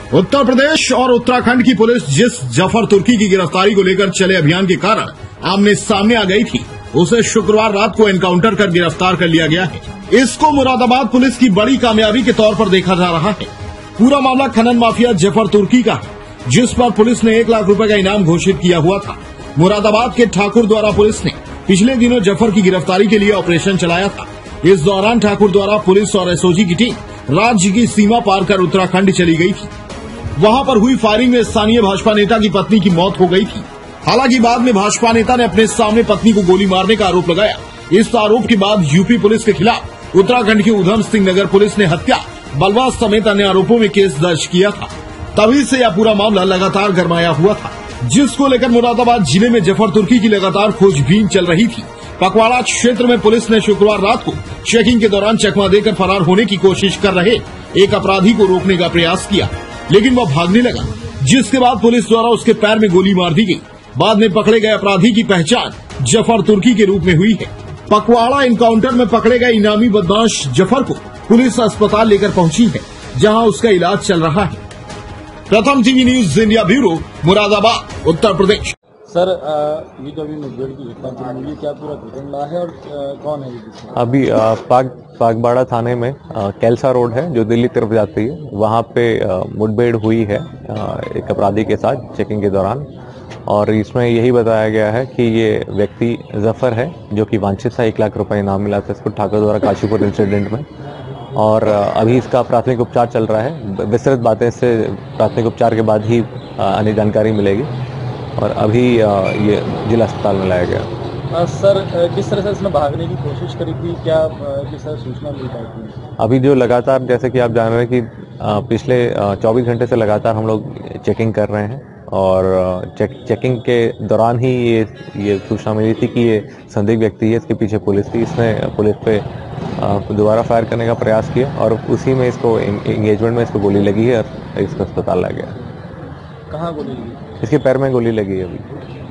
उत्तर प्रदेश और उत्तराखंड की पुलिस जिस जफर तुर्की की गिरफ्तारी को लेकर चले अभियान के कारण आमने सामने आ गई थी, उसे शुक्रवार रात को एनकाउंटर कर गिरफ्तार कर लिया गया है। इसको मुरादाबाद पुलिस की बड़ी कामयाबी के तौर पर देखा जा रहा है। पूरा मामला खनन माफिया जफर तुर्की का है, जिस पर पुलिस ने 1 लाख रुपए का इनाम घोषित किया हुआ था। मुरादाबाद के ठाकुर द्वारा पुलिस ने पिछले दिनों जफर की गिरफ्तारी के लिए ऑपरेशन चलाया था। इस दौरान ठाकुर द्वारा पुलिस और एसओजी की टीम राज्य की सीमा पार कर उत्तराखंड चली गई थी। वहां पर हुई फायरिंग में स्थानीय भाजपा नेता की पत्नी की मौत हो गई थी। हालांकि बाद में भाजपा नेता ने अपने सामने पत्नी को गोली मारने का आरोप लगाया। इस आरोप के बाद यूपी पुलिस के खिलाफ उत्तराखंड की उधम सिंह नगर पुलिस ने हत्या, बलवा समेत अन्य आरोपों में केस दर्ज किया था। तभी से यह पूरा मामला लगातार गरमाया हुआ था, जिसको लेकर मुरादाबाद जिले में जफर तुर्की की लगातार खोजबीन चल रही थी। पकवाड़ा क्षेत्र में पुलिस ने शुक्रवार रात को चेकिंग के दौरान चकमा देकर फरार होने की कोशिश कर रहे एक अपराधी को रोकने का प्रयास किया, लेकिन वह भागने लगा, जिसके बाद पुलिस द्वारा उसके पैर में गोली मार दी गई। बाद में पकड़े गए अपराधी की पहचान जफर तुर्की के रूप में हुई है। पकवाड़ा एनकाउंटर में पकड़े गए इनामी बदमाश जफर को पुलिस अस्पताल लेकर पहुंची है, जहां उसका इलाज चल रहा है। Pratham TV news India bureau, Moradabad, Uttar Pradesh. Sir, ये जो अभी मुठभेड़ की घटना हुई, क्या पूरा घटना है और कौन है ये? अभी पागबाड़ा थाने में कैलसा रोड है जो दिल्ली तरफ जाती है, वहाँ पे मुठभेड़ हुई है एक अपराधी के साथ चेकिंग के दौरान। और इसमें यही बताया गया है कि ये व्यक्ति जफर है जो कि वांछित था। 1 लाख रुपए इनाम मिला था इसको ठाकुर द्वारा काशीपुर इंसिडेंट में। और अभी इसका प्राथमिक उपचार चल रहा है। विस्तृत बातें से प्राथमिक उपचार के बाद ही अन्य जानकारी मिलेगी। और अभी ये जिला अस्पताल में लाया गया। सर, किस तरह से इसने भागने की कोशिश करी थी, क्या किस तरह सूचना मिल पाई थी? अभी जो लगातार, जैसे कि आप जान रहे हैं कि पिछले 24 घंटे से लगातार हम लोग चेकिंग कर रहे हैं। और चेकिंग के दौरान ही ये सूचना मिली थी कि ये संदिग्ध व्यक्ति है, इसके पीछे पुलिस थी। इसने पुलिस पे दोबारा फायर करने का प्रयास किया और उसी में इसको एंगेजमेंट में इसको गोली लगी है और इसको अस्पताल लाया गया। कहाँ गोली लगी? इसके पैर में गोली लगी है अभी।